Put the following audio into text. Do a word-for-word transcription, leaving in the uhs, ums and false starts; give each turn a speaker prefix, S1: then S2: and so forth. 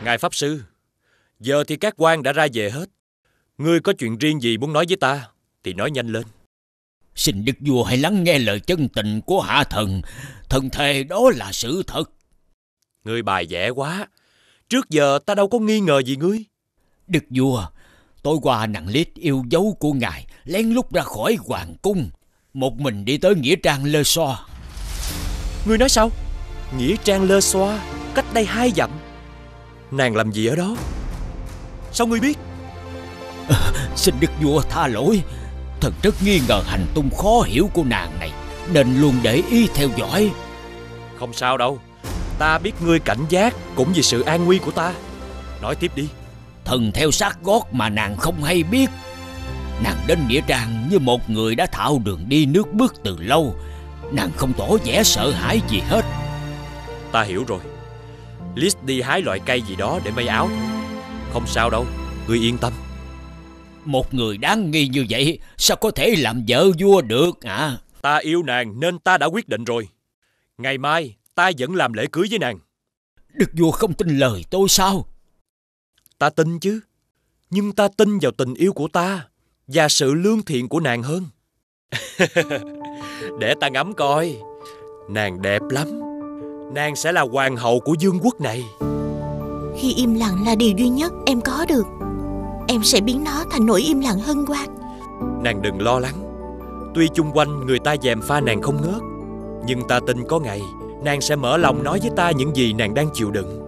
S1: Ngài Pháp Sư, giờ thì các quan đã ra về hết. Ngươi có chuyện riêng gì muốn nói với ta thì nói nhanh lên.
S2: Xin đức vua hãy lắng nghe lời chân tình của hạ thần. Thần thề đó là sự thật.
S1: Ngươi bài vẽ quá. Trước giờ ta đâu có nghi ngờ gì ngươi.
S2: Đức vua, tối qua nàng Lít yêu dấu của ngài lén lút ra khỏi hoàng cung, một mình đi tới nghĩa trang Lơ Xoa.
S1: Ngươi nói sao? Nghĩa trang Lơ Xoa cách đây hai dặm. Nàng làm gì ở đó? Sao ngươi biết?
S2: À, xin đức vua tha lỗi. Thần rất nghi ngờ hành tung khó hiểu của nàng này, nên luôn để ý theo dõi.
S1: Không sao đâu. Ta biết ngươi cảnh giác cũng vì sự an nguy của ta. Nói tiếp đi.
S2: Thần theo sát gót mà nàng không hay biết. Nàng đến nghĩa trang như một người đã thạo đường đi nước bước từ lâu. Nàng không tỏ vẻ sợ hãi gì hết.
S1: Ta hiểu rồi. Liz đi hái loại cây gì đó để may áo. Không sao đâu, ngươi yên tâm.
S2: Một người đáng nghi như vậy sao có thể làm vợ vua được à?
S1: Ta yêu nàng nên ta đã quyết định rồi. Ngày mai ta vẫn làm lễ cưới với nàng.
S2: Đức vua không tin lời tôi sao?
S1: Ta tin chứ. Nhưng ta tin vào tình yêu của ta và sự lương thiện của nàng hơn. Để ta ngắm coi. Nàng đẹp lắm. Nàng sẽ là hoàng hậu của vương quốc này.
S3: Khi im lặng là điều duy nhất em có được, em sẽ biến nó thành nỗi im lặng hân hoan.
S1: Nàng đừng lo lắng. Tuy chung quanh người ta gièm pha nàng không ngớt, nhưng ta tin có ngày nàng sẽ mở lòng nói với ta những gì nàng đang chịu đựng.